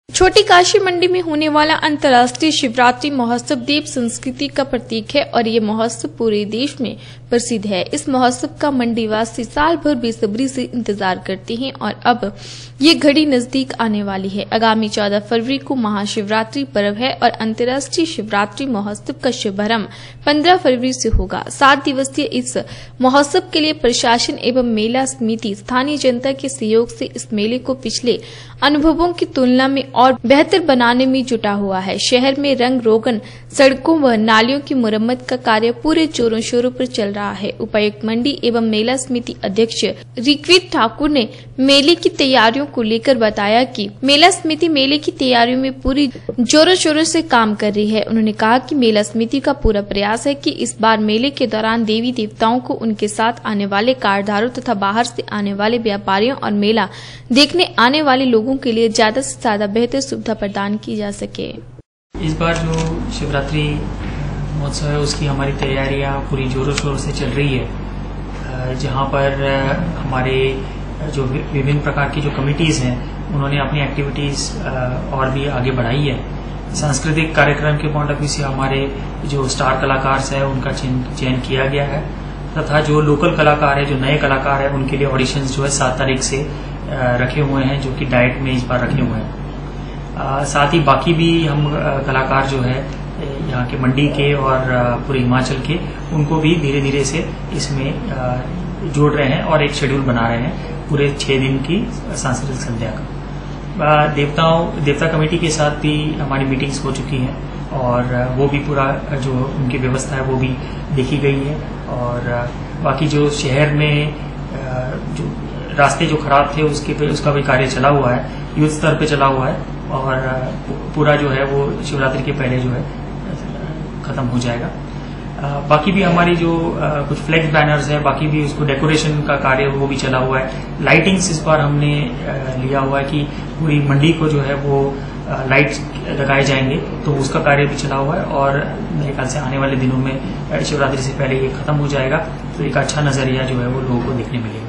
छोटी काशी मंडी में होने वाला अंतर्राष्ट्रीय शिवरात्रि महोत्सव देव संस्कृति का प्रतीक है और ये महोत्सव पूरे देश में प्रसिद्ध है। इस महोत्सव का मंडीवासी साल भर बेसब्री से इंतजार करते हैं और अब ये घड़ी नजदीक आने वाली है। आगामी 14 फरवरी को महाशिवरात्रि पर्व है और अंतर्राष्ट्रीय शिवरात्रि महोत्सव का शुभारंभ 15 फरवरी से होगा। 7 दिवसीय इस महोत्सव के लिए प्रशासन एवं मेला समिति स्थानीय जनता के सहयोग से इस मेले को पिछले अनुभवों की तुलना में और बेहतर बनाने में जुटा हुआ है। शहर में रंग रोगन, सड़कों व नालियों की मुरम्मत का कार्य पूरे जोरों शोरों पर चल रहा है। उपायुक्त मंडी एवं मेला समिति अध्यक्ष ऋग्वेद ठाकुर ने मेले की तैयारियों को लेकर बताया कि मेला समिति मेले की तैयारियों में पूरी जोरों शोरों से काम कर रही है। उन्होंने कहा कि मेला समिति का पूरा प्रयास है कि इस बार मेले के दौरान देवी देवताओं को, उनके साथ आने वाले कारधारों तथा बाहर से आने वाले व्यापारियों और मेला देखने आने वाले लोगों के लिए ज्यादा से ज्यादा बेहतर सुविधा प्रदान की जा सके। इस बार जो शिवरात्रि महोत्सव है उसकी हमारी तैयारियां पूरी जोरों शोरों से चल रही है, जहां पर हमारे जो विभिन्न प्रकार की जो कमिटीज हैं उन्होंने अपनी एक्टिविटीज और भी आगे बढ़ाई है। सांस्कृतिक कार्यक्रम के पॉइंट ऑफ व्यू से हमारे जो स्टार कलाकार है उनका चयन किया गया है तथा जो लोकल कलाकार है, जो नए कलाकार है, उनके लिए ऑडिशंस जो है 7 तारीख से रखे हुए हैं, जो कि डाइट में इस बार रखे हुए हैं। साथ ही बाकी भी हम कलाकार जो है यहाँ के मंडी के और पूरे हिमाचल के, उनको भी धीरे धीरे से इसमें जोड़ रहे हैं और एक शेड्यूल बना रहे हैं पूरे 6 दिन की सांस्कृतिक संध्या का। देवता कमेटी के साथ भी हमारी मीटिंग्स हो चुकी हैं और वो भी पूरा जो उनकी व्यवस्था है वो भी देखी गई है। और बाकी जो शहर में जो रास्ते जो खराब थे उसका भी कार्य चला हुआ है, युद्ध स्तर पे चला हुआ है और पूरा जो है वो शिवरात्रि के पहले जो है खत्म हो जाएगा। बाकी भी हमारी जो कुछ फ्लैक्स बैनर्स है, बाकी भी उसको डेकोरेशन का कार्य वो भी चला हुआ है। लाइटिंग्स इस बार हमने लिया हुआ है कि पूरी मंडी को जो है वो लाइट्स लगाए जाएंगे, तो उसका कार्य भी चला हुआ है और मेरे ख्याल से आने वाले दिनों में शिवरात्रि से पहले ये खत्म हो जाएगा, तो एक अच्छा नजरिया जो है वो लोगों को देखने मिलेगा।